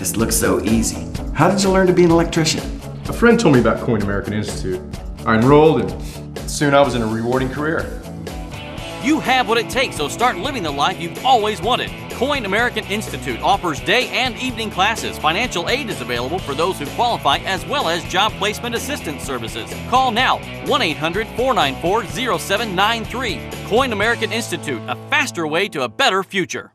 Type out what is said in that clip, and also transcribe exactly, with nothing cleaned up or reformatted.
This looks so easy. How did you learn to be an electrician? A friend told me about Coyne American Institute. I enrolled and soon I was in a rewarding career. You have what it takes, so start living the life you've always wanted. Coyne American Institute offers day and evening classes. Financial aid is available for those who qualify, as well as job placement assistance services. Call now, one eight hundred, four nine four, zero seven nine three. Coyne American Institute, a faster way to a better future.